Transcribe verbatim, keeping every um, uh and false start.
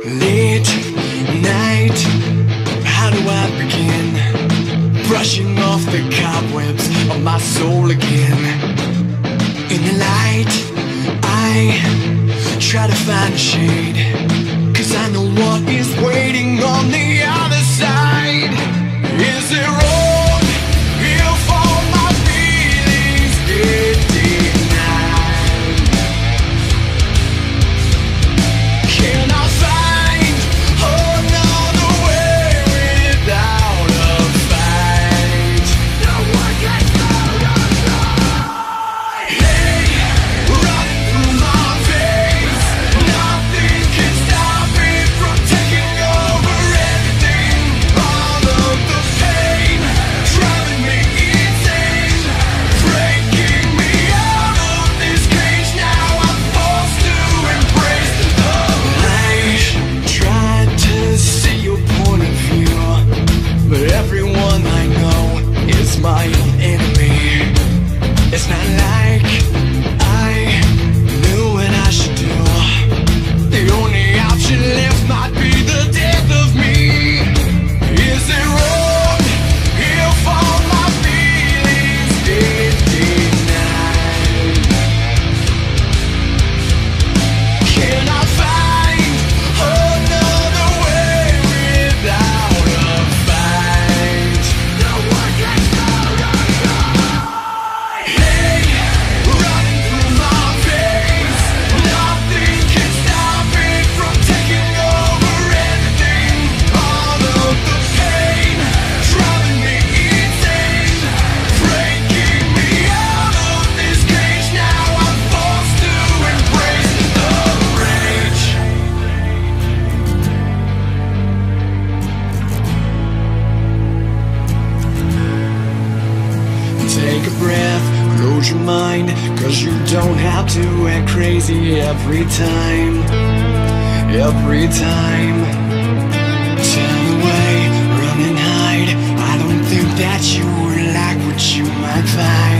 Late night, how do I begin? Brushing off the cobwebs of my soul again. In the light, I try to find a shade, 'cause I know what is waiting on the other side. Is it wrong if all my feelings get denied? Can I find another way without a fight? No one can stop us. Hey, running through my veins, nothing can stop me from taking over everything. All of the pain driving me insane, breaking me out of this cage. Now I'm forced to embrace the light. Tried to see your point of view, but everyone I know is my enemy. It's not like I knew what I should do. The only option left might be the death of me. Is it wrong if all my feelings get denied? Can I find another way without a fight? No one can stop us. Hey, running through my veins, nothing can stop me from taking over everything. All of the pain driving me insane, breaking me out of this cage. Now I'm forced to embrace the rage. Take a breath, close your mind, 'cause you don't have to act crazy every time. Every time. Turn away, run and hide. I don't think that you would like what you might find.